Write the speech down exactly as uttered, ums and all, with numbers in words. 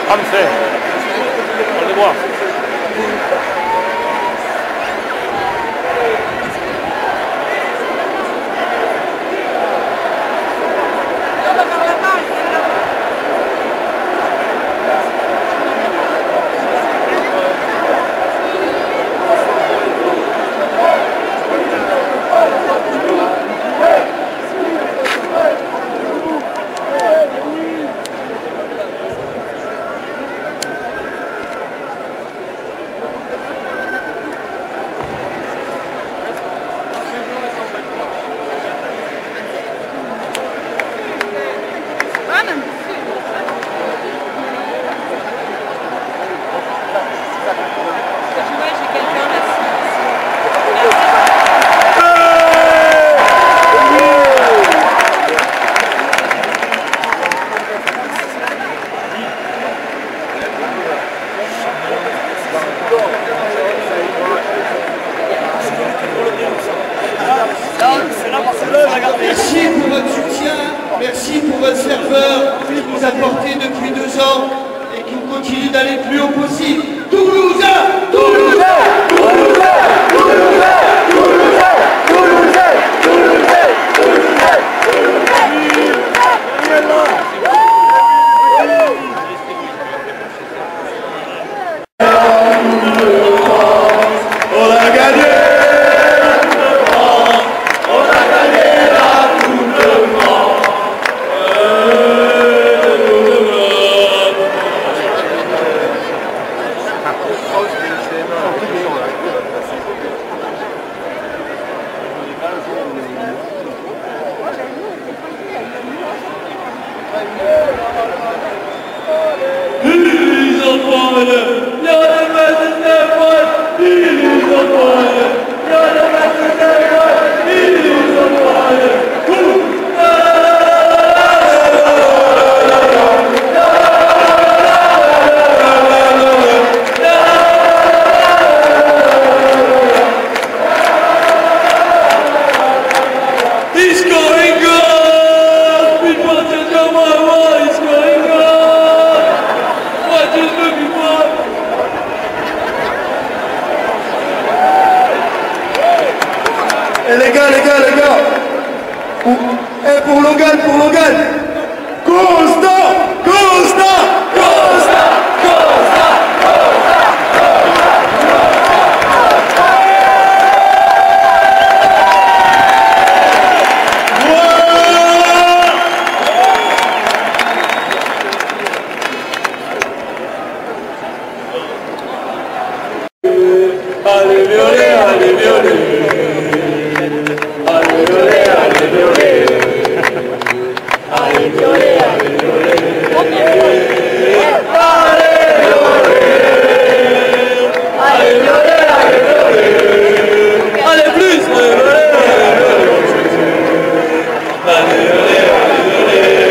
خمسة خلي Merci pour votre soutien, merci pour votre ferveur qui nous a porté depuis deux ans et qui continue d'aller le plus haut possible. Toulousain, Toulousain, Toulousain, Toulousain, Toulousain, Toulousain, Toulousain, on a gagné. Et les gars, les gars, les gars, pour, et pour Logan, pour Logan, Costa, Costa, Costa, Costa, allez violer, allez violer. Allez violer, allez violer. Allez violer, allez violer. Allez violer, allez violer. Allez plus, allez violer. Allez violer, allez violer.